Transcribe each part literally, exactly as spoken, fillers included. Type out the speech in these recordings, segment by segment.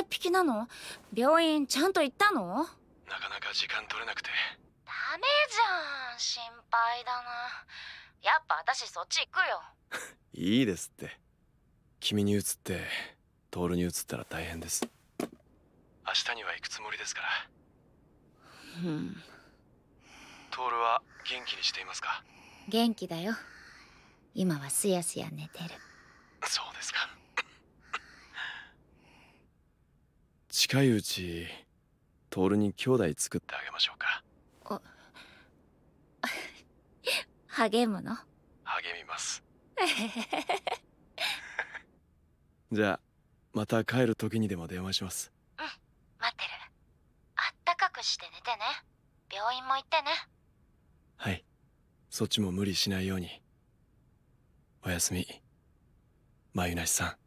っぴきなの？病院ちゃんと行ったの？ なかなか時間取れなくて。 ダメじゃん、心配だな。やっぱ私そっち行くよ。 いいですって。君に移ってトールに移ったら大変です。明日には行くつもりですから。 うん。 トールは元気にしていますか？ 元気だよ。今はすやすや寝てる。 そうですか。近いうちトールに兄弟作ってあげましょうか。 励むの？ 励みます。じゃあまた帰る時にでも電話します。 うん、待ってる。あったかくして寝てね。病院も行ってね。 はい、そっちも無理しないように。おやすみ、まゆなしさん。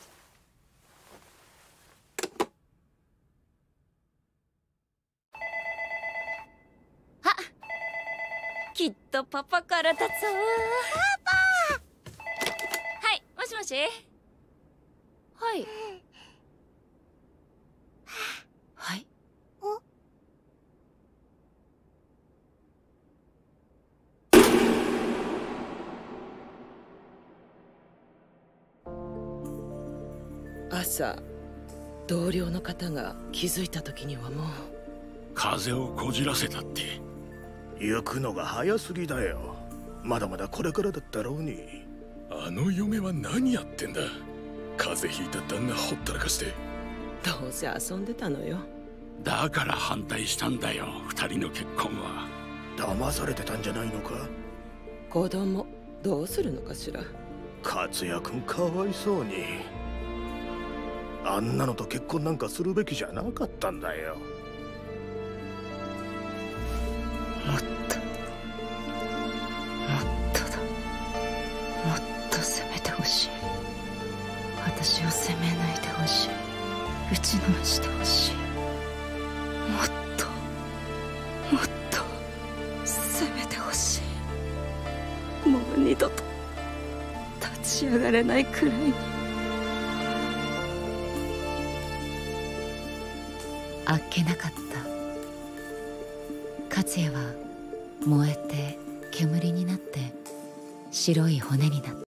あ、きっとパパから立つわ。パパ。はい、もしもし。はい。はい。 朝同僚の方が気づいた時にはもう風邪をこじらせたって。 行くのが早すぎだよ。まだまだこれからだったろうに。 あの嫁は何やってんだ。風邪ひいた旦那ほったらかして。 どうせ遊んでたのよ。 だから反対したんだよ、二人の結婚は。 騙されてたんじゃないのか。 子供どうするのかしら。 克也君かわいそうに。あんなのと結婚なんかするべきじゃなかったんだよ。 もっともっとだ。もっと責めてほしい。私を責めないでほしい。打ちのめしてほしい。もっともっと責めてほしい。もう二度と立ち上がれないくらいに。 あっけなかった。克也は燃えて煙になって白い骨になった。